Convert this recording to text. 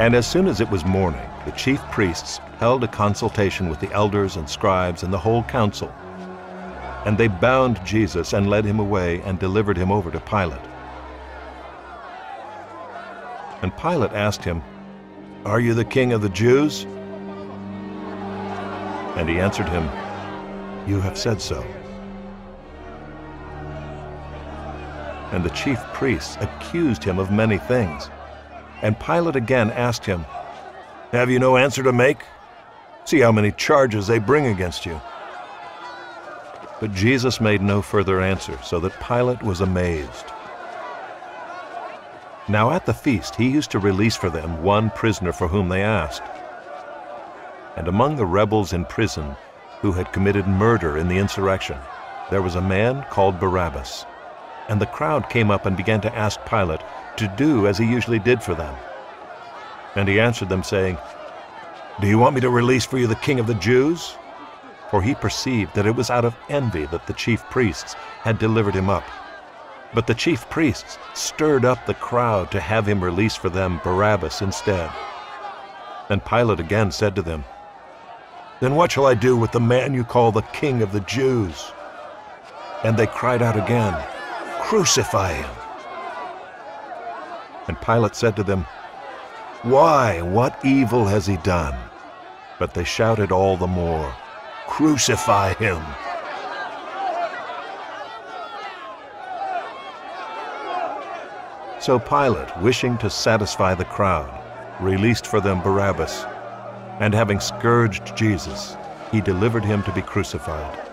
And as soon as it was morning, the chief priests held a consultation with the elders and scribes and the whole council. And they bound Jesus and led him away and delivered him over to Pilate. And Pilate asked him, "Are you the king of the Jews?" And he answered him, "You have said so." And the chief priests accused him of many things. And Pilate again asked him, "Have you no answer to make? See how many charges they bring against you." But Jesus made no further answer, so that Pilate was amazed. Now at the feast he used to release for them one prisoner for whom they asked. And among the rebels in prison who had committed murder in the insurrection, there was a man called Barabbas. And the crowd came up and began to ask Pilate to do as he usually did for them. And he answered them, saying, "Do you want me to release for you the king of the Jews?" For he perceived that it was out of envy that the chief priests had delivered him up. But the chief priests stirred up the crowd to have him release for them Barabbas instead. And Pilate again said to them, "Then what shall I do with the man you call the king of the Jews?" And they cried out again, "Crucify him!" And Pilate said to them, "Why, what evil has he done?" But they shouted all the more, "Crucify him!" So Pilate, wishing to satisfy the crowd, released for them Barabbas, and having scourged Jesus, he delivered him to be crucified.